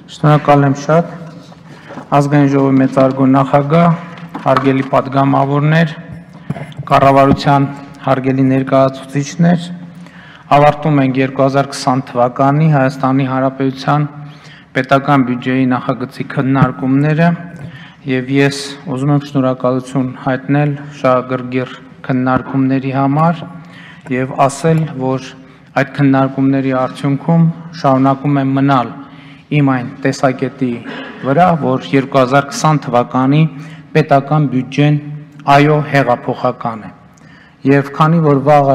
Շնորհակալ եմ շատ, ազգային ժողովի մեծարգո նախագահ, հարգելի պատգամավորներ, կառավարության հարգելի ներկայացուցիչներ, ավարտում ենք 2020 թվականի Հայաստանի Հանրապետության պետական բյուջեի նախագծի քննարկումները եւ ես ուզում եմ շնորհակալություն հայտնել շահագրգիռ քննարկումների համար եւ ասել, որ այդ քննարկումների արդյունքում շարունակում եմ մնալ իմ այն տեսակետի վրա, որ 2020 թվականի պետական բյուջեն այո հեղափոխական է։ Եվ քանի որ վաղը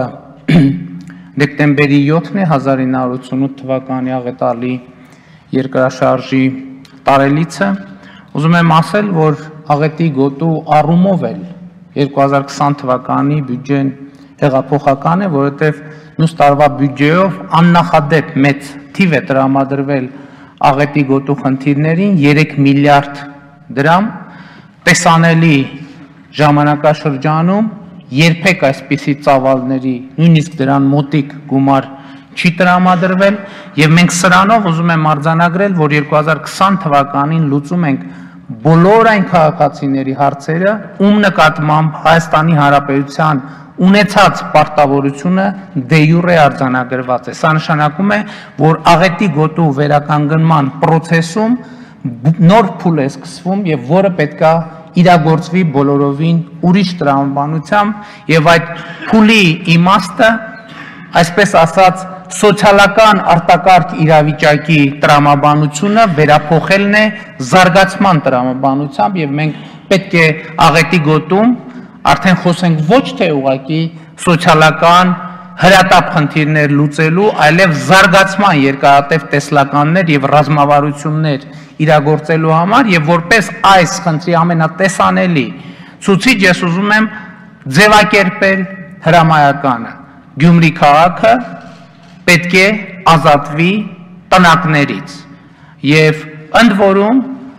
դեկտեմբերի 7-ն է 1988 թվականի աղետալի երկրաշարժի տարելիցը, ուզում եմ ասել, որ աղետի գոտու առումով էլ 2020 թվականի բյուջեն հեղափոխական է, որովհետև մյուս տարվա բյուջեով աննախադեպ մեծ թիվ է տրամադրվել աղետի գոտու խնդիրներին 3 միլիարդ դրամ, տեսանելի ժամանակաշրջանում երբեք այսպիսի ծավալների, նույնիսկ դրան մոտիկ գումար չի տրամադրվել եւ մենք սրանով ուզում եմ արձանագրել, որ 2020 թվականին լուծում ենք բոլոր այն քաղաքացիների հարցերը, ում նկատմամբ Հայաստանի Հանրապետության ունեցած պարտավորությունը դե յուրե արձանագրված է։ Սա նշանակում է, որ աղետի գոտու վերականգնման process-ում նոր փուլ է սկսվում եւ որը պետքա իրագործվի բոլորովին ուրիշ տրամաբանությամբ եւ այդ փուլի իմաստը, այսպես ասած, սոցիալական արտակարգ իրավիճակի տրամաբանությունը վերափոխելն է զարգացման տրամաբանությամբ եւ մենք պետք է աղետի գոտում արդեն խոսենք ոչ թե ուղղակի սոցիալական հրատապ խնդիրներ լուծելու, այլև զարգացման երկարատև տեսլականներ եւ ռազմավարություններ իրագործելու համար եւ որպես այս խնդրի ամենատեսանելի ցուցիչ ես ուզում եմ ձևակերպել հրամայականը։ Գյումրի քաղաքը պետք է ազատվի տնակներից եւ ընդ որում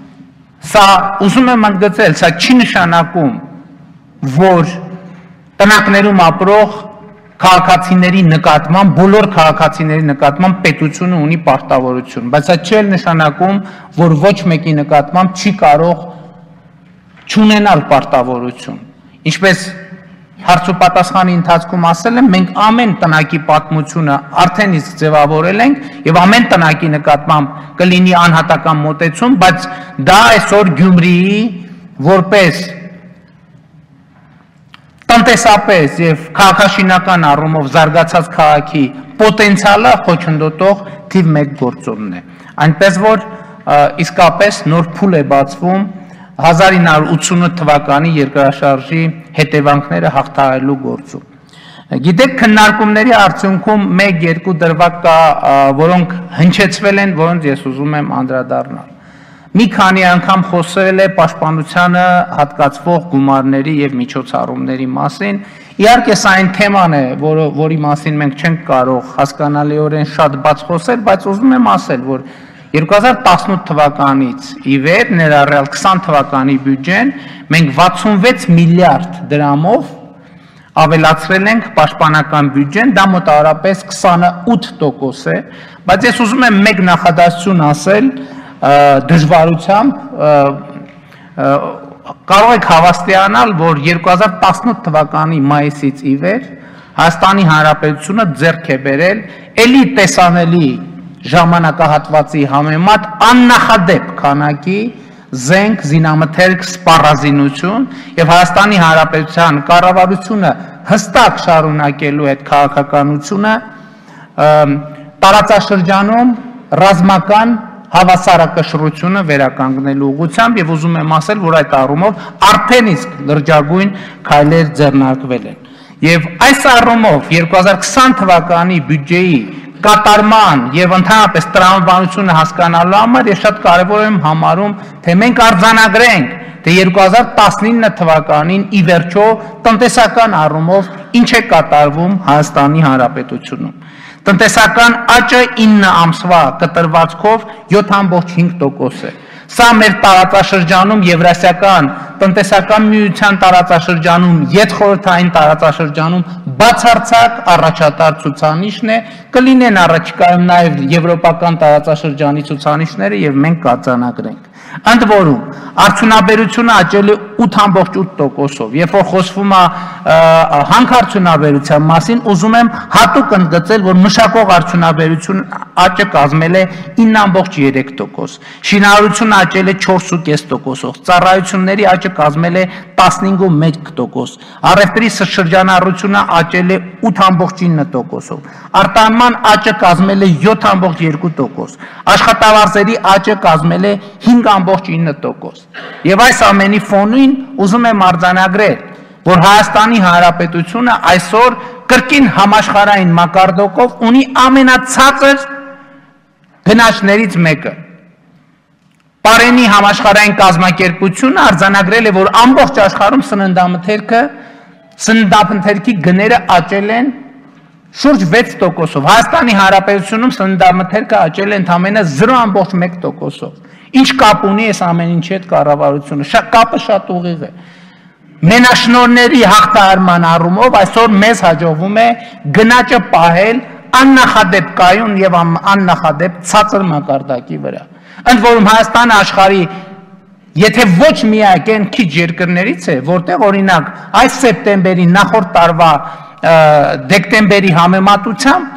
սա ուզում եմ ընդգծել, սա չի նշանակում, որ տնակներում ապրող քաղաքացիների նկատմամբ, բոլոր քաղաքացիների նկատմամբ պետությունը ունի պարտավորություն, բայց դա չի նշանակում, որ ոչ մեկի նկատմամբ չի կարող չունենալ պարտավորություն։ Ինչպես հարց ու պատասխանի ընթացքում ասել եմ, մենք ամեն տնակի պատմությունը արդեն իսկ ձևավորել ենք եւ ամեն տնակի նկատմամբ կլինի անհատական մոտեցում, բայց դա այսօր Գյումրիի որպես տնտեսապես եւ քաղաքաշինական առումով զարգացած քաղաքի պոտենցիալը խոչընդոտող թիվ 1 գործոնն է։ Այնպես որ իսկապես նոր փուլ է բացվում 1988 թվականի երկրաշարժի հետևանքները հաղթահարելու գործում։ Գիտեք, քննարկումների արդյունքում 1-2 դրվագ կա, որոնք հնչեցվել են, որոնց ես ուզում եմ անդրադառնալ։ Մի քանի անգամ խոսել է պաշտպանությանը հատկացվող գումարների եւ միջոցառումների մասին։ Իհարկե սա այն թեման է, որի մասին մենք չենք կարող հասկանալիորեն շատ բաց խոսել, բայց ուզում եմ ասել, որ 2018 թվականից ի վեր ներառյալ 20 թվականի բյուջեն մենք 66 միլիարդ դրամով ավելացրել ենք պաշտպանական բյուջեն, դա մոտավորապես 28% է, բայց ես ուզում եմ մեկ նախադասություն ասել դժվարությամբ կարող եք հավաստիանալ, որ 2018 թվականի մայիսից ի վեր Հայաստանի Հանրապետությունը ձեռք է բերել էլի տեսանելի ժամանակահատվածի համեմատ աննախադեպ քանակի զենք, զինամթերք, սպառազինություն եւ Հայաստանի Հանրապետության կառավարությունը հստակ շարունակելու այդ քաղաքականությունը տարածաշրջանում ռազմական հավասարակշռությունը վերականգնելու ուղղությամբ եւ ուզում եմ ասել, որ այդ առումով արդեն իսկ լրջագույն քայլեր ձեռնարկվել են։ Եվ այս առումով 2020 թվականի բյուջեի կատարման եւ ընդհանրապես տրամաբանությունը հասկանալու համար ես շատ կարեւոր եմ համարում, թե մենք արձանագրենք, թե 2019 թվականին ի վերջո տնտեսական առումով ինչ է կատարվում Հայաստանի Հանրապետությունում։ Տնտեսական աճը 9 ամսվա կտրվածքով 7.5% է։ Սա մեր տարածաշրջանում եվրասիական տնտեսական միության տարածաշրջանում, յետխորհրդային տարածաշրջանում բացարձակ առաջատար ցուցանիշն է, կլինեն առաջիկայում նաև եվրոպական տարածաշրջանի ցուցանիշները եւ մենք կարձանագրենք։ Ընդ որում, արդյունաբերությունը աճել է 8.8%-ով, երբ որ խոսվում է հանքարդյունաբերության մասին, ուզում եմ հատուկ ընդգծել, որ մշակող արդյունաբերություն աճը կազմել է 9.3%, շինարարությունը աճել է 4.5%-ով, ծառայությունների աճը կազմել է 15.1%, առևտրի շրջանառությունը աճել է 8.9%-ով, արտահանման աճը կազմել է 7.2%, աշխատավարձերի աճը կազմել է 5.9%։ Եվ այս ամենի ֆոնին ուզում եմ արձանագրել, որ Հայաստանի Հանրապետությունը այսօր կրկին համաշխարհային մակարդակով ունի ամենացածր գնաճներից մեկը։ Պարենի համաշխարհային կազմակերպությունը արձանագրել է, որ ամբողջ աշխարհում սննդամթերքի գները աճել են շուրջ 6%-ով։ Հայաստանի Հանրապետությունում սննդամթերքը աճել է ընդամենը 0.1%-ով։ Ինչ կապ ունի այս ամեն ինչի հետ կառավարությունը։ Կապը շատ ուղիղ է։ Մենաշնորհների հաղթահարման առումով այսօր մեզ հաջողվում է գնաճը պահել աննախադեպ կայուն եւ աննախադեպ ցածր մակարդակի վրա։ Ընդ որում Հայաստանը աշխարհի եթե ոչ միակ այն քիչ երկրներից է, որտեղ օրինակ այս սեպտեմբերի նախորդ տարվա դեկտեմբերի համեմատությամբ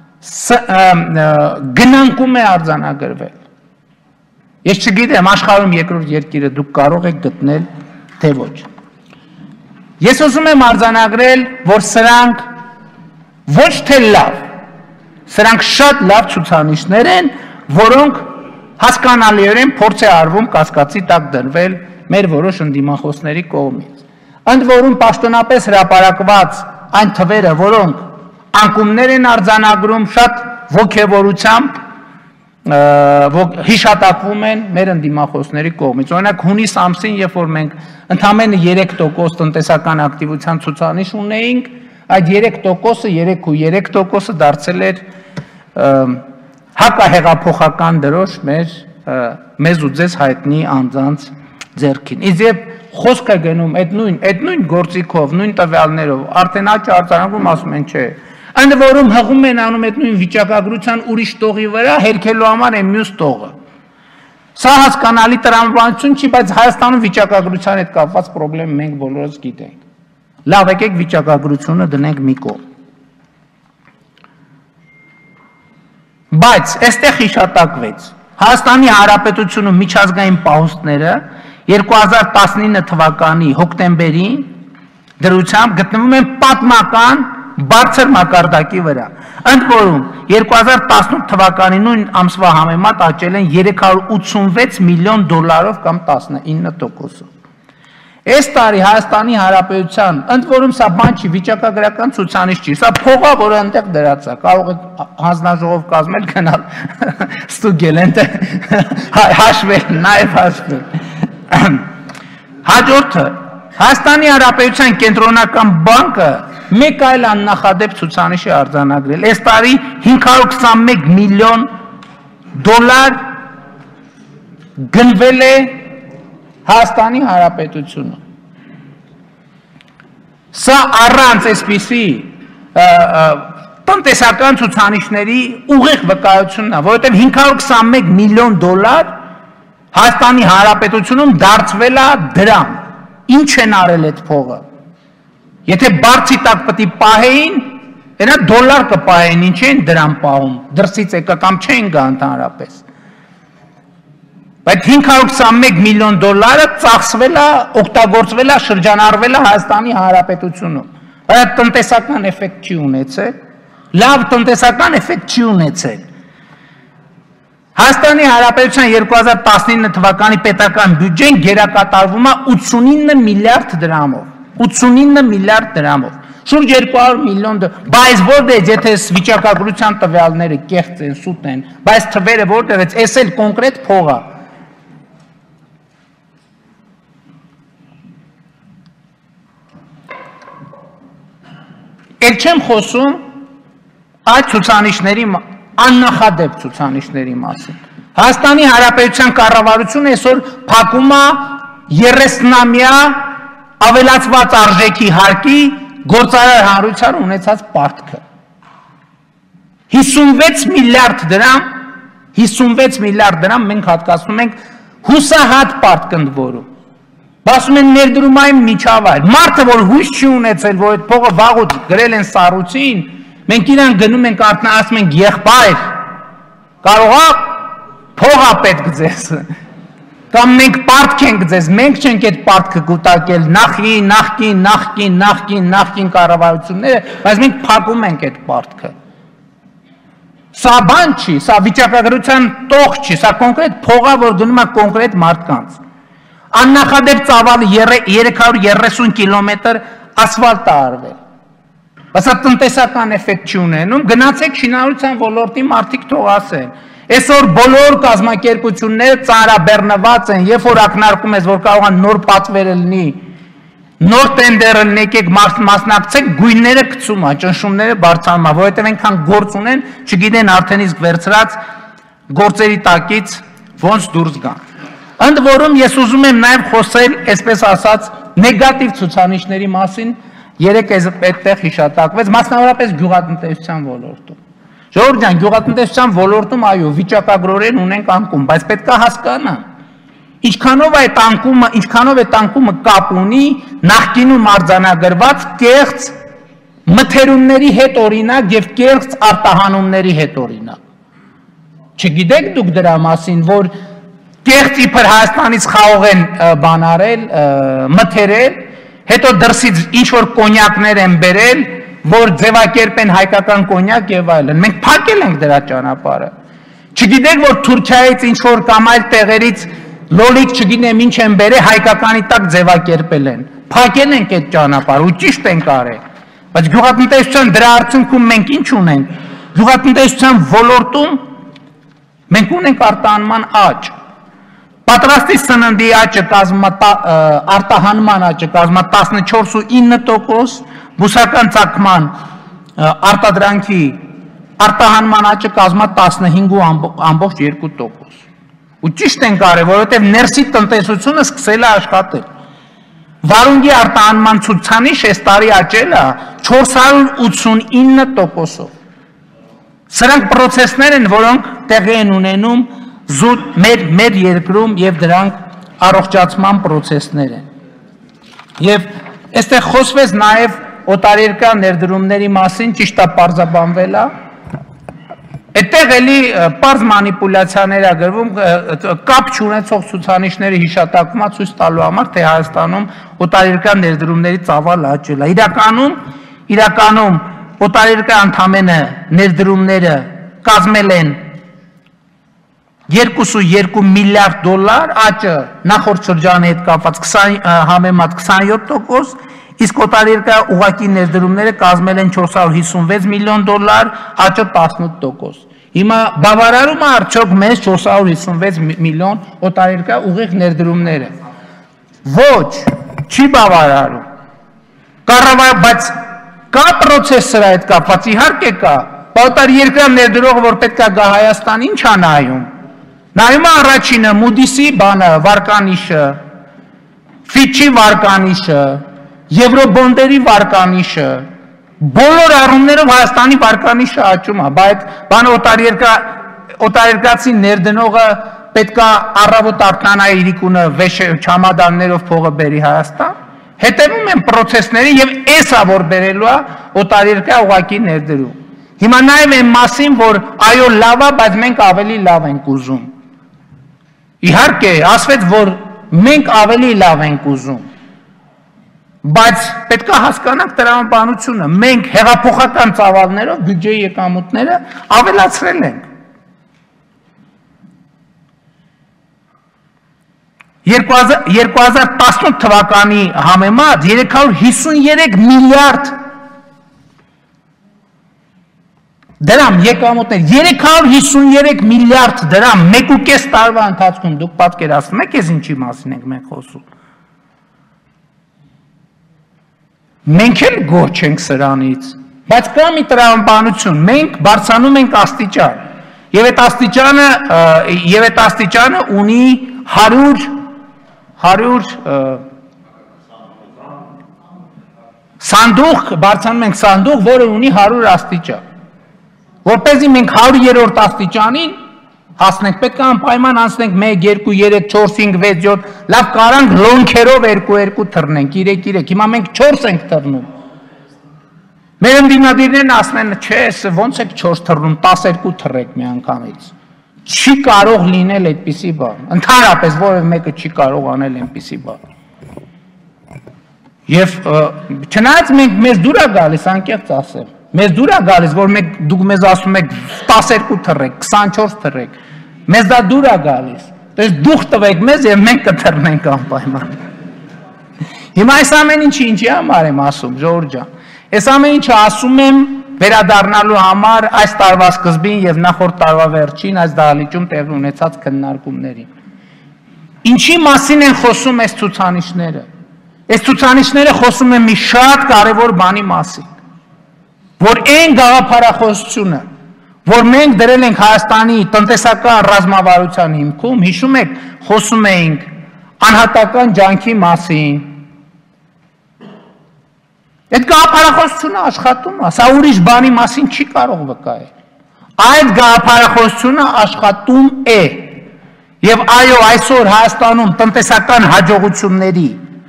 գնանկում է արձանագրվել։ Ես չգիտեմ աշխարհում երկրորդ երկիրը դուք կարող եք գտնել թե ոչ։ Ես ուզում եմ արձանագրել, որ սրանք ոչ թե լավ, սրանք շատ լավ ցուցանիշներ են, որոնք հասկանալիորեն փորձ է արվում կասկածի տակ դրվել մեր որոշ ընդդիմախոսների կողմից։ Ընդ որում պաշտոնապես հրապարակված այն թվերը, որոնք անկումներ են արձանագրում, շատ ոգևորությամբ հիշատակվում են մեր ընդդիմախոսների կողմից։ Օրինակ հունիս ամսին, երբ որ մենք ընդամենը 3% տնտեսական ակտիվության ցուցանիշ ունեինք, այդ 3%-ը 3.3%-ը դարձել էր հակահեղափոխական դրոշ մեզ ու ձեզ հայտնի անձանց ձեռքին։ Իզեպ խոսք է գնում այդ նույն գործիքով, նույն տվյալներով, արդեն աճ արձանագրում ասում են չէ։ Ընդ որում հղում են անում այդ նույն վիճակագրության ուրիշ տողի վրա, հերքելու համար այն մյուս տողը։ Սա հասկանալի տրամաբանություն չի, բայց Հայաստանում վիճակագրության հետ կապված խնդրեմ մենք բոլորս գիտենք։ Լավ, եկեք վիճակագրությունը դնենք մի կողմ։ Բայց այստեղ հիշատակվեց Հայաստանի Հանրապետությունում միջազգային պահուստները 2019 թվականի հոկտեմբերին դրությամբ գտնվում են պատմական բարձր մակարդակի վրա։ Ընդ որում 2018 թվականի նույն ամսվա համեմատ աճել են 386 միլիոն դոլարով կամ 19%-ով։ Այս տարի Հայաստանի Հանրապետության, ընդ որում սա բան չի, վիճակագրական ցուցանիշ չի, սա փող է, որը այնտեղ դրած է, կարող եք հանձնաժողով կազմել, գնալ ստուգել, այնտեղ հաշվել, նաև հաշվել։ Հաջորդը Հայաստանի Հանրապետության կենտրոնական բանկը մեկ այլ աննախադեպ ցուցանիշ է արձանագրել։ Այս տարի 521 միլիոն դոլար գնվել է Հայաստանի Հանրապետությունը։ Սա առանց այսպիսի տնտեսական ցուցանիշների ուղիղ վկայությունն է, որովհետև 521 միլիոն դոլար Հայաստանի Հանրապետությունում դարձվել է դրամ։ Ինչ են արել այդ փողը։ Եթե բարձի տակ պետք է պահեին, այնա դոլար կպահեին, ինչ են դրամ պահում, դրսից եկա կամ չեն գա ընդհանրապես։ Բայց 521 միլիոն դոլարը ծախսվել է, օգտագործվել է, շրջանառվել է Հայաստանի Հանրապետությունում։ Բայց տնտեսական էֆեկտ չի ունեցել, լավ տնտեսական էֆեկտ չի ունեցել։ Հայաստանի Հանրապետության 2019 թվականի պետական բյուջեն գերակատարվում է 89 միլիարդ դրամով, 89 միլիարդ դրամով, շուրջ 200 միլիոն դրամ, բայց որտեղ եթե վիճակագրության տվյալները կեղծ են, սուտ են, բայց թվերը որտեղից, էս էլ կոնկրետ փող է։ Էլ չեմ խոսում այդ ցուցանիշների աննախադեպ ցուցանիշների մասին։ Հայաստանի Հանրապետության կառավարությունը այսօր փակում է 30-ամյա ավելացված արժեքի հարկի գործարար հանրության ունեցած պարտքը 56 միլիարդ դրամ մենք հատկացնում ենք հուսահատ պարտք ընդ որում ասում են ներդրումային միջավայր մարդը որ հույս չի ունեցել որ այդ փողը վաղուց գրել են սառույցին մենք իրան գնում ենք ասում ենք եղբայր կարողա փողա պետք ձեզ կամ մենք պարտք ենք ձեզ մենք չենք այդ պարտքը կուտակել նախկին կառավարությունները բայց մենք փակում ենք այդ պարտքը սա բան չի սա վիճակագրության տող չի սա կոնկրետ փողա որ գնում է կոնկրետ մարդկանց աննախադեպ ծավալը 330 կիլոմետր ասֆալտ է արվել բայց սա տնտեսական էֆեկտ չի ունենում գնացեք շինարարության ոլորտի մարդիկ թող ասեն այսօր բոլոր կազմակերպությունները ծանրաբեռնված են երբ որ ակնարկում ես որ կարող է նոր պատվերը լինի նոր տենդերը լինի եկեք մասնակցեք գույները գցում է ճնշումները բարձրանում է որովհետև այնքան գործ ունեն չգիտեն արդեն իսկ վերցրած գործերի տակից ոնց դուրս գան ընդ որում ես ուզում եմ նաև խոսել այսպես ասած նեգատիվ ցուցանիշների մասին երեք այդտեղ հիշատակվեց մասնավորապես գյուղատնտեսության ոլորտում ժողովուրդ ջան գյուղատնտեսության ոլորտում այո վիճակագրորեն ունենք անկում բայց պետք է հասկանալ ինչքանով այդ անկումը կապ ունի նախկինում արձանագրված կեղծ մթերումների հետ օրինակ եւ կեղծ արտահանումների հետ օրինակ չգիտեք դուք դրա մասին որ կեղծ իբր Հայաստանից խաղող են բան արել մթերել հետո դրսից ինչ որ կոնյակներ են բերել որ ձևակերպեն հայկական կոնյակ եւ այլն մենք փակել ենք դրա ճանապարհը չգիտեք որ Թուրքիայից ինչ որ կամ այլ տեղերից լոլիկ չգիտեմ ինչ են բերել հայկականի տակ ձևակերպել են փակել ենք այդ ճանապարհը ու ճիշտ ենք արել բայց գյուղատնտեսության դրա արդյունքում մենք ինչ ունենք գյուղատնտեսության ոլորտում մենք ունենք արտահանման աճ պատրաստի սննդի աճը արտահանման աճը կազմա 14.9%, բուսական ծագման արտադրանքի արտահանման աճը կազմա 15.2%։ Ու ճիշտ են կարել, որովհետև ներսի տնտեսությունը սկսել է աշխատել։ Վարունգի արտահանման ցուցանիշ այս տարի աճել է 489%-ով։ Սրանք պրոցեսներ են, որոնք տեղի են ունենում զուտ մեր երկրում եւ դրանք առողջացման պրոցեսներ են։ Եվ այստեղ խոսվեց նաեւ օտարերկրյա ներդրումների մասին, ճիշտ է պարզաբանվել է։ Այդտեղ էլի պարզ մանիպուլյացիաներ է գրվում, կապ չունեցող ցուցանիշների հիշատակումը ցույց տալու համար, թե Հայաստանում օտարերկրյա ներդրումների ծավալը աճել է։ Իրականում օտարերկրյա ընդամենը ներդրումները կազմել են 2.2 միլիարդ դոլար, աճը նախորդ շրջանի հետ կապված համեմատ 27%, իսկ օտարերկրյա ուղղակի ներդրումները կազմել են 456 միլիոն դոլար, աճը 18%։ Հիմա բավարարում է արդյոք մեզ 456 միլիոն օտարերկրյա ուղիղ ներդրումները։ Ոչ, չի բավարարում։ Բայց կա պրոցեսը այդ կապված, իհարկե կա։ Օտարերկրյա ներդրողը որ պետք է գա Հայաստան, ինչ է նայում։ Նայում է առաջինը Moody's-ի բանը, վարկանիշը, Fitch-ի վարկանիշը, Եվրոբոնդերի վարկանիշը, բոլոր առումներով Հայաստանի վարկանիշը աճում է, բայց բանը օտարերկրացի ներդնողը պետք է առավոտ արտանա իր տունը չամադաններով փողը բերի Հայաստան, հետևում են պրոցեսների եւ էսա որ բերելու է օտարերկրյա ուղղակի ներդրում։ Հիմա նայում են մասին, որ այո լավ է, բայց մենք ավելի լավ ենք ուզում։ Իհարկե, ասվեց, որ մենք ավելի լավ ենք ուզում, բայց պետք է հասկանանք տրամաբանությունը, մենք հեղափոխական ծավալներով բյուջեի եկամուտները ավելացրել ենք։ 2018 թվականի համեմատ 353 միլիարդ դրամ եկամուտներ, 353 միլիարդ դրամ 1.5 տարվա ընթացքում դուք պատկերացնում եք, ես ինչի մասին ենք մենք խոսում։ Մենք էլ գոհ չենք սրանից, բայց կա մի տրամաբանություն, մենք բարձրանում ենք աստիճան, եւ այդ աստիճանը ունի սանդուղ բարձրանում ենք սանդուղ, որը ունի 100 աստիճան, որպեսզի մենք 100-րդ աստիճանին հասնենք, պետք է անպայման անցնենք 1, 2, 3, 4, 5, 6, 7, լավ կարանք լոնքերով 2-2 թռնենք, 3-3, հիմա մենք 4 ենք թռնում։ Մեր ընդդիմադիրներն ասում են, չէ, ոնց եք 4 թռնում, 12 թռեք մի անգամից։ Չի կարող լինել այդպիսի բան, ընդհանրապես որևէ մեկը չի կարող անել այնպիսի բան։ Եվ չնայած մենք մեզ դուր է գալիս, անկեղծ ասեմ, մեզ դուր է գալիս, որ դուք մեզ ասում եք 12 թռեք, 24 թռեք, մեզ դա դուր է գալիս, դուք տվեք մեզ և մենք կթռնենք անպայման։ Հիմա այս ամեն ինչի համար եմ ասում, Ժողովուրդ ջան, այս ամեն ինչը ասում եմ վերադառնալու համար այս տարվա սկզբին և նախորդ տարվա վերջին այս դահլիճում տեղի ունեցած քննարկումներին։ Ինչի մասին են խոսում այս ցուցանիշները։ Այս ցուցանիշները խոսում են մի շատ կարևոր բանի մասին, որ այն գաղափարախոսությունը, որ մենք դրել ենք Հայաստանի տնտեսական ռազմավարության հիմքում, հիշում եք, խոսում էինք անհատական ջանքի մասին։ Այդ գաղափարախոսությունը աշխատում է, սա ուրիշ բանի մասին չի կարող վկայել։ Այդ գաղափարախոսությունը աշխատում է։ Եվ այո, այսօր Հայաստանում տնտեսական հաջողությունների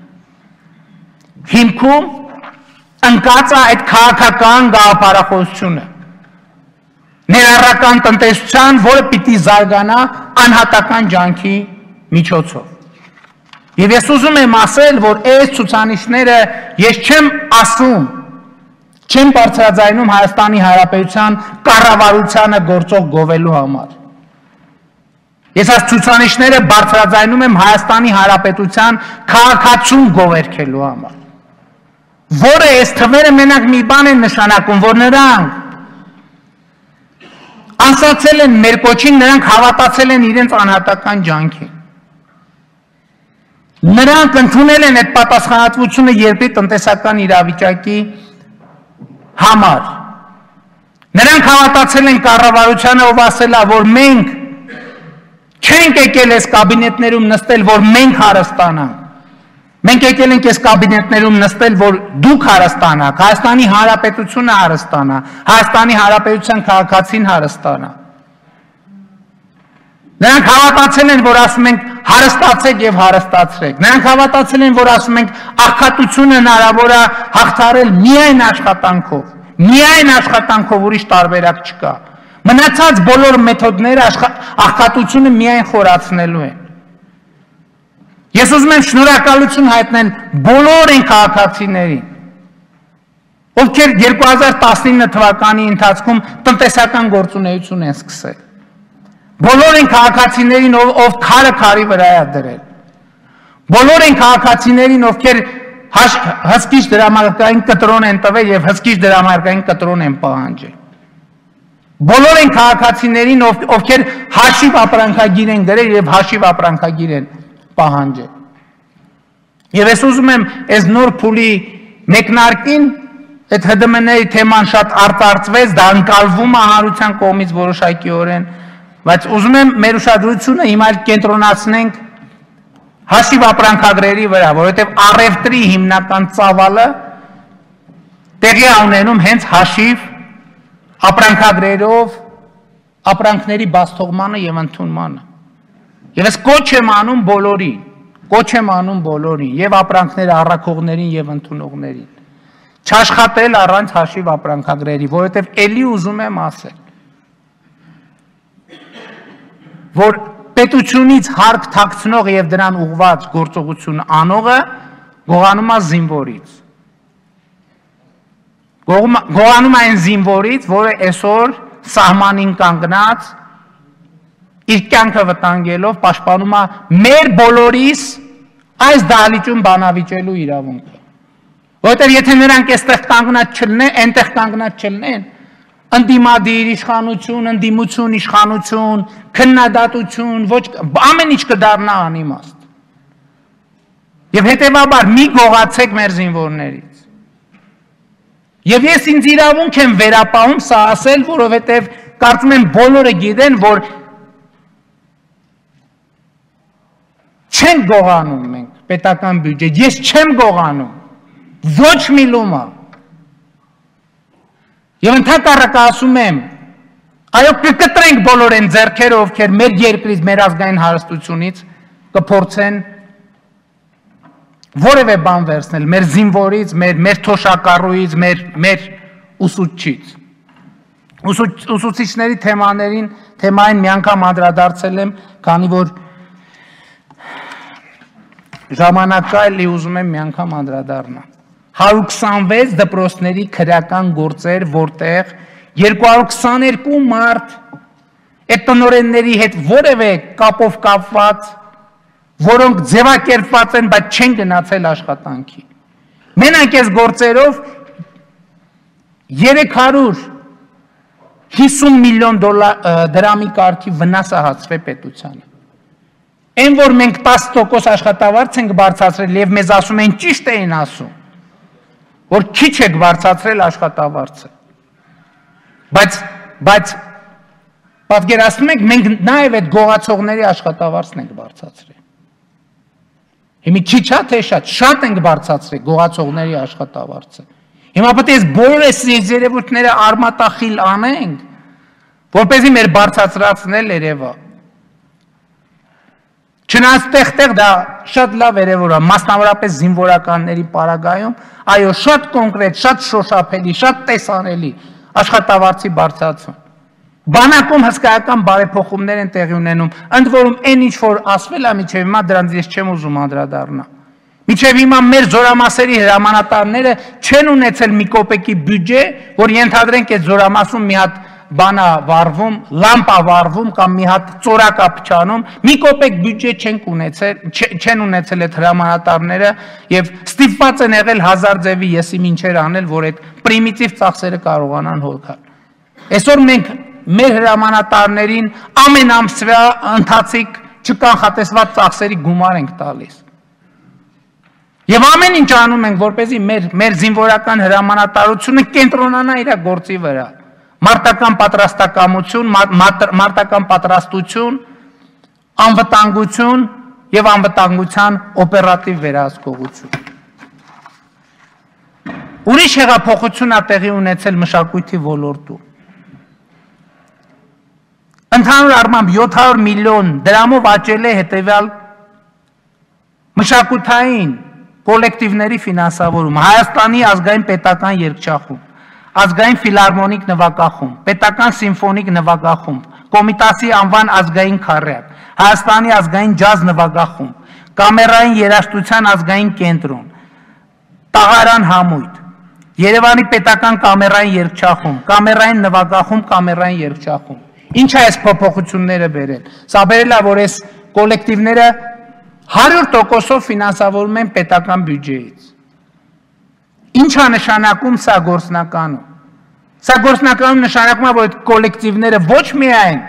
հիմքում ընկած է այդ քաղաքական գաղափարախոսությունը։ Ներառական տնտեսության, որը պիտի զարգանա անհատական ջանքի միջոցով։ Եվ ես ուզում եմ ասել, որ այս ցուցանիշները ես չեմ ասում, չեմ բարձրաձայնում Հայաստանի Հանրապետության կառավարությանը գործող գովելու համար։ Ես այս ցուցանիշները բարձրաձայնում եմ Հայաստանի Հանրապետության քաղաքացուն գովերքելու համար։ Որը այս թվերը մենակ մի բան են նշանակում, որ նրանք անսացել են մեր կոչին, նրանք հավատացել են իրենց անհատական ջանքին։ Նրանք ընդունել են այդ պատասխանատվությունը երկրի տնտեսական իրավիճակի համար։ Նրանք հավատացել են կառավարությանը, ով ասել է, որ մենք չենք եկել այս կաբինետներում նստել, որ մենք հարստանանք։ Մենք եկել ենք այս կաբինետներում նստել, որ դուք հարստանաք, Հայաստանի Հանրապետությունը հարստանա, Հայաստանի Հանրապետության քաղաքացին հարստանա։ Նրանք հավատացել են, որ ասում ենք հարստացեք և հարստացրեք։ Նրանք հավատացել են, որ ասում ենք աղքատությունը հնարավոր է հաղթահարել միայն աշխատանքով, ուրիշ տարբերակ չկա։ Մնացած բոլոր մեթոդները աղքատությունը միայն խորացնելու են։ Ես ուզում եմ շնորհակալություն հայտնել բոլոր այն քաղաքացիներին, ովքեր 2019 թվականի ընթացքում տնտեսական գործունեություն են սկսել։ Բոլոր այն քաղաքացիներին, ով քարը քարի վրա է դրել։ Բոլոր այն քաղաքացիներին, ովքեր հսկիչ դրամարկային կտրոն են տվել և հսկիչ դրամարկային կտրոն են պահանջել։ Բոլոր այն քաղաքացիներին, ովքեր հաշիվ ապրանքագիր են գրել և հաշիվ ապրանքագիր են պահանջել։ Եվ ես ուզում եմ այս նոր փուլի մեկնարկին այդ ՀԴՄ-ների թեման շատ արծարծվեց, դա ընկալվում է հանրության կողմից որոշակիորեն, բայց ուզում եմ մեր ուշադրությունը հիմա կենտրոնացնենք հաշիվ ապրանքագրերի վրա, որովհետև առևտրի հիմնական ծավալը տեղի է ունենում հենց հաշիվ ապրանքագրերով ապրանքների բացթողմանը և ընդունմանը։ Եվ ես կոչ եմ անում բոլորին, և ապրանքները առաքողներին և ընդունողներին, չաշխատել առանց հաշիվ ապրանքագրերի, որովհետև էլի ուզում եմ ասել, որ պետությունից հարկ թաքցնող և դրան ուղղված գործողություն անողը գողանում է զինվորից։ Գողանում այն զինվորից, որը այսօր սահմանին կանգնած իր կյանքը վտանգելով պաշտպանում է մեր բոլորիս այս դահլիճում բանավիճելու իրավունքը։ Որովհետև եթե նրանք այստեղ կանգնած չլինեն, այնտեղ կանգնած չլինեն, ընդդիմադիր իշխանություն, ընդդիմություն իշխանություն, քննադատություն, ամեն ինչ կդառնա անիմաստ։ Եվ հետևաբար մի գողացեք մեր զինվորներից։ Եվ ես ինձ իրավունք եմ վերապահում սա ասել, որովհետև կարծում եմ բոլորը գիտեն, որ չենք գողանում մենք, պետական բյուջե, ես չեմ գողանում, ոչ մի լումա։ Եվ ընդհակառակը ասում եմ, այո կկտրենք բոլոր այն ձեռքերը, ովքեր մեր երկրից, մեր ազգային հարստությունից կփորձեն որևէ բան վերցնել, մեր զինվորից, մեր թոշակառուից, մեր ուսուցչից։ Ուսուցիչների թեմային մի անգամ անդրադարձել եմ, քանի որ ժամանակ կա, էլի ուզում եմ մի անգամ անդրադառնալ։ 126 դպրոցների քրական գործեր, որտեղ 222 մարդ այդ տնօրենների հետ որևէ կապով կապված, որոնք ձևակերպված են, բայց չեն գնացել աշխատանքի։ Մենակ այս գործերով 350 միլիոն դրամի կարգի վնաս է հասցվել պետությանը։ Այն որ մենք 10% աշխատավարձ ենք բարձրացրել եւ մեզ ասում են ճիշտ էին ասում, որ քիչ եք բարձրացրել աշխատավարձը։ Բայց պատկերացնում եք մենք նաեւ այդ գողացողների աշխատավարձն ենք բարձրացրել։ Հիմա քիչ է թե շատ ենք բարձրացրել գողացողների աշխատավարձը։ Հիմա պետք է այս բոլոր այս երևույթները արմատախիլ անենք, որպեսզի մեր բարձրացրածն երևա։ Չնայած տեղ դա շատ լավ երևույթ է, մասնավորապես զինվորականների պարագայում, այո, շատ կոնկրետ, շատ շոշափելի, շատ տեսանելի աշխատավարձի բարձրացում։ Բանակում հսկայական բարեփոխումներ են տեղի ունենում, ընդ որում այն ինչ որ ասվել է մինչև հիմա դրանց ես չեմ ուզում անդրադառնալ։ Մինչև հիմա մեր զորամասերի հրամանատարները չեն ունեցել մի կոպեկի բյուջե, որ ենթադրենք այդ զորամասում մի հատ բանա վառվում, լամպա վառվում կամ մի հատ ծորակա փչանում, մի կոպեկ բյուջե չեն ունեցել այդ հրամանատարները եւ ստիպված են եղել հազար ձևի եսի մինչեր անել, որ այդ պրիմիտիվ ծախսերը կարողանան հոգալ։ Այսօր մենք մեր հրամանատարներին ամեն ամսվա ընթացիկ չկանխատեսված ծախսերի գումար ենք տալիս։ Եվ ամեն ինչ անում ենք, որպեսզի մեր զինվորական հրամանատարությունը կենտրոնանա իր գործի վրա։ Մարտական պատրաստակամություն, մարտական պատրաստություն, անվտանգություն եւ անվտանգության օպերատիվ վերահսկողություն։ Ուրիշ հեղափոխություն է տեղի ունեցել մշակույթի ոլորտում։ Ընդհանուր առմամբ 700 միլիոն դրամով աճել է հետևյալ մշակութային կոլեկտիվների ֆինանսավորումը, Հայաստանի ազգային պետական երգչախումբ, ազգային ֆիլհարմոնիկ նվագախումբ, պետական սիմֆոնիկ նվագախումբ, Կոմիտասի անվան ազգային քառյակ, Հայաստանի ազգային ջազ նվագախումբ, Կամերային երաժշտության ազգային կենտրոն, Տաղարան համույթ, Երևանի պետական կամերային երգչախումբ, Կամերային նվագախումբ, Կամերային երգչախումբ։ Ինչ է այս փոփոխությունները բերել։ Սա բերել է, որ այս կոլեկտիվները 100%-ով ֆինանսավորվում են պետական բյուջեից։ Ինչ է նշանակում սա գործնականում։ Սա գործնականում նշանակում է, որ այդ կոլեկտիվները ոչ միայն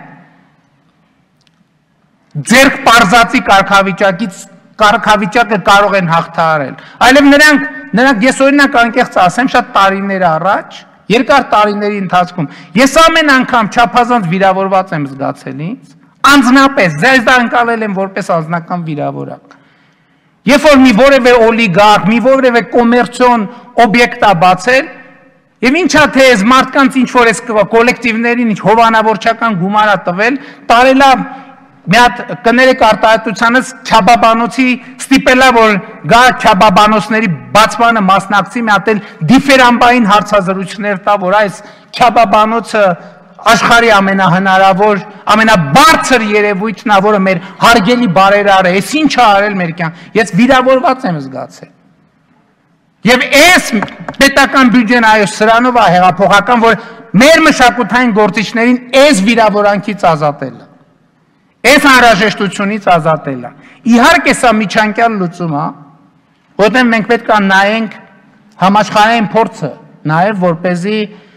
ձեռք պարզածի կարգավիճակը կարող են հաղթահարել, այլև նրանք ես օրինակ անկեղծ ասեմ, շատ տարիներ առաջ, երկար տարիների ընթացքում, ես ամեն անգամ չափազանց վիրավորված եմ զգացել ինձ, անձնապես, ձեզ դա ընկալել եմ որպես անձնական վիրավորակ։ Երբ որ մի որևէ օլիգարխ, մի որևէ կոմերցիոն օբյեկտ է բացել, եւ ինչա թե այս մարդկանց ինչ որ այս կոլեկտիվներին ինչ հովանավորչական գումար է տվել, տարելա մի հատ կներեք արտահայտությանս քյաբաբանոցի ստիպելա, որ գա քյաբաբանոցների բացմանը մասնակցի, մի հատ էլ դիֆերանբային հարցազրույցներ տա, որ այս քյաբաբանոցը աշխարհի ամենահնարավոր, ամենաբարձր երևույթն է, որը մեր հարգելի բարերարը է, այս ինչ է արել մեր կյանք, ես վիրավորված եմ զգացել։ Եվ այս պետական բյուջեն այո սրանով է հեղափոխական, որ մեր մշակութային գործիչներին այս վիրավորանքից ազատելը, այս անհրաժեշտությունից ազատելը։ Իհարկե սա միջանկյալ լուծում է, որտեղ մենք պետք է նայենք համաշխարհային փորձը, նաև որպեսզի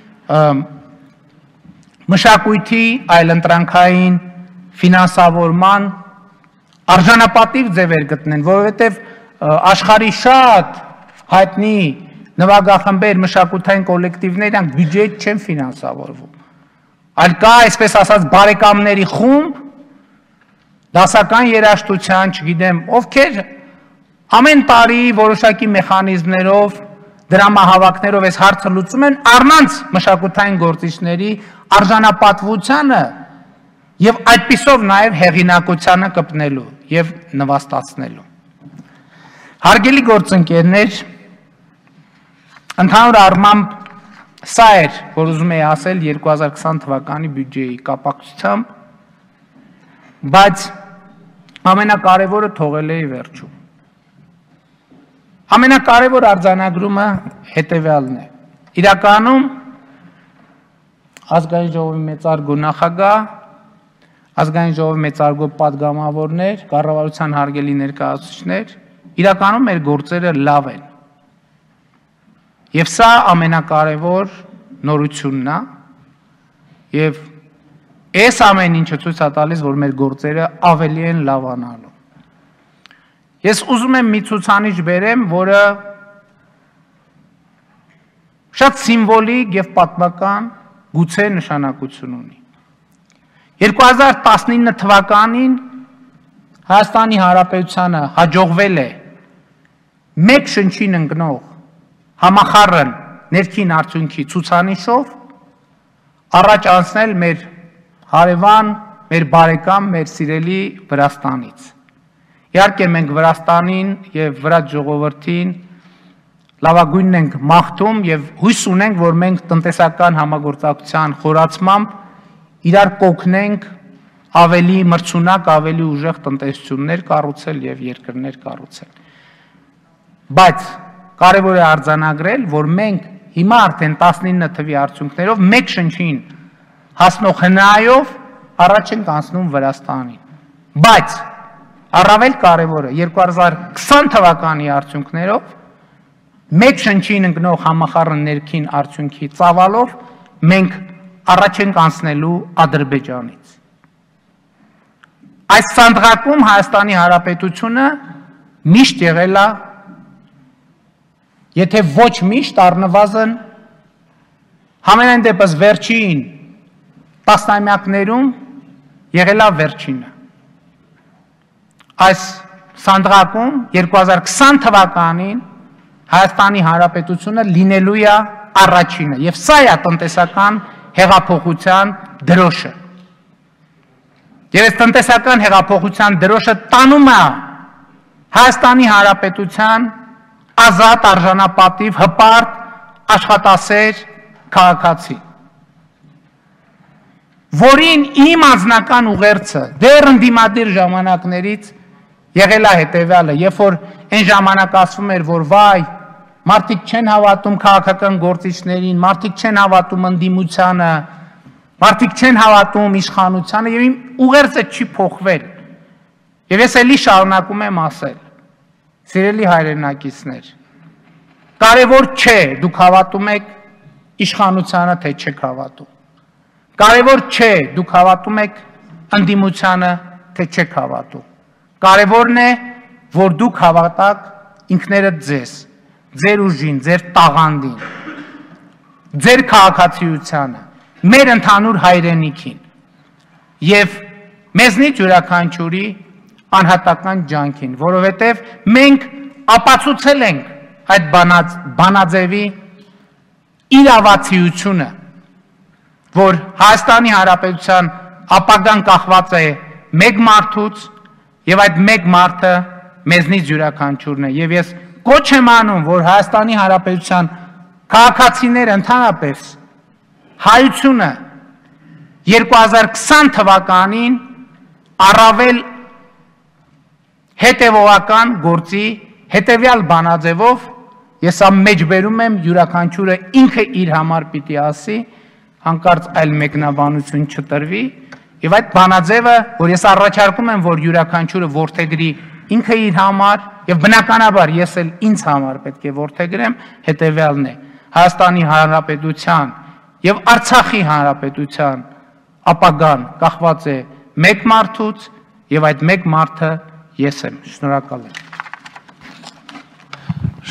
մշակույթի այլընտրանքային ֆինանսավորման արժանապատիվ ձևեր գտնեն, որովհետև աշխարհի շատ հայտնի նվագախմբեր, մշակութային կոլեկտիվներ, իրանք բյուջեից չեն ֆինանսավորվում, այլ կա, այսպես ասած, բարեկամների խումբ, դասական երաժշտության, չգիտեմ, ովքեր ամեն տարի որոշակի մեխանիզմներով, դրամահավաքներով այս հարցը լուծում են առանց մշակութային գործիչների արժանապատվությանը եւ այդպիսով նաեւ հեղինակությանը կպնելու եւ նվաստացնելու։ Հարգելի գործընկերներ, ընդհանուր առմամբ սա էր, որ ուզում էի ասել 2020 թվականի բյուջեի կապակցությամբ, բայց ամենակարևորը թողել էի վերջում։ Ամենակարևոր արձանագրումը հետևյալն է։ Իրականում ազգային ժողովի մեծարգո նախագահ, ազգային ժողովի մեծարգո պատգամավորներ, կառավարության հարգելի ներկայացուցիչներ, իրականում մեր գործերը լավ են։ Եվ սա ամենակարևոր նորությունն է, եւ այս ամեն ինչը ցույց է տալիս, որ մեր գործերը ավելի են լավանալու։ Ես ուզում եմ մի ցուցանիշ բերեմ, որը շատ սիմվոլիկ եւ պատմական գուցե նշանակություն ունի։ 2019 թվականին Հայաստանի Հանրապետությանը հաջողվել է մեկ շնչին ընկնող համախառն ներքին արդյունքի ցուցանիշով առաջ անցնել մեր հարևան, մեր բարեկամ, մեր սիրելի Վրաստանից։ Իհարկե մենք Վրաստանին եւ Վրաց ժողովրդին լավագույնն ենք մաղթում եւ հույս ունենք, որ մենք տնտեսական համագործակցության խորացմամբ իրար կօգնենք ավելի մրցունակ, ավելի ուժեղ տնտեսություններ կառուցել եւ երկրներ կառուցել։ Բայց կարևոր է արձանագրել, որ մենք հիմա արդեն 19 թվի արդյունքներով մեկ շնչին հասնող հնայով առաջ ենք անցնում Վրաստանին։ Բայց առավել կարևորը 2020 թվականի արդյունքներով մեկ շնչին ընկնող համախառն ներքին արդյունքի ծավալով մենք առաջ ենք անցնելու Ադրբեջանից։ Այս սանդղակում Հայաստանի Հանրապետությունը միշտ եղել է, եթե ոչ միշտ առնվազն համենայն դեպս վերջին տասնամյակներում եղել է վերջինը։ Այս սանդղակում 2020 թվականին Հայաստանի Հանրապետությունը լինելու է առաջինը եւ սա է տնտեսական հեղափոխության դրոշը։ Եվ այս տնտեսական հեղափոխության դրոշը տանում է Հայաստանի Հանրապետության ազատ, արժանապատիվ, հպարտ, աշխատասեր քաղաքացի, որին իմ անձնական ուղերձը դեռ ընդդիմադիր ժամանակներից եղել է հետևյալը, երբ որ այն ժամանակ ասվում էր, որ վայ, մարդիկ չեն հավատում քաղաքական գործիչներին, մարդիկ չեն հավատում ընդդիմությանը, մարդիկ չեն հավատում իշխանությանը, եւ իմ ուղերձը չի փոխվել։ Եվ ես էլի շարունակում եմ ասել. Սիրելի հայրենակիցներ, կարևոր չէ դուք հավատում եք իշխանությանը, թե չեք հավատում։ Կարևոր չէ դուք հավատում եք ընդդիմությանը, թե չեք հավատում։ Կարևորն է, որ դուք հավատաք ինքներդ ձեզ, ձեր ուժին, ձեր տաղանդին, ձեր քաղաքացիությանը, մեր ընդհանուր հայրենիքին եւ մեզնից յուրաքանչյուրի անհատական ջանքին, որովհետև մենք ապացուցել ենք այդ բանաձևի իրավացիությունը, որ Հայաստանի Հանրապետության ապագան կախված է մեկ մարդուց եւ այդ մեկ մարդը մեզնից յուրաքանչյուրն է եւ ես կոչ եմ անում, որ Հայաստանի Հանրապետության քաղաքացիները ընդհանրապես հայությունը 2020 թվականին առավել հետևողական գործի հետևյալ բանաձևով ես ամ մեջբերում եմ յուրաքանչյուրը ինքը իր համար պիտի ասի, հանկարծ այլ մեկնաբանություն չտրվի եւ այդ բանաձևը, որ ես առաջարկում եմ, որ յուրաքանչյուրը ворթեգրի ինքը իր համար եւ բնականաբար ես էլ ինձ համար պետք է ворթեգրեմ, հետևյալն է. Հայաստանի Հանրապետության եւ Արցախի Հանրապետության ապագան կախված է մեկ մարդուց եւ այդ մեկ մարդը ես եմ։ Շնորհակալ եմ։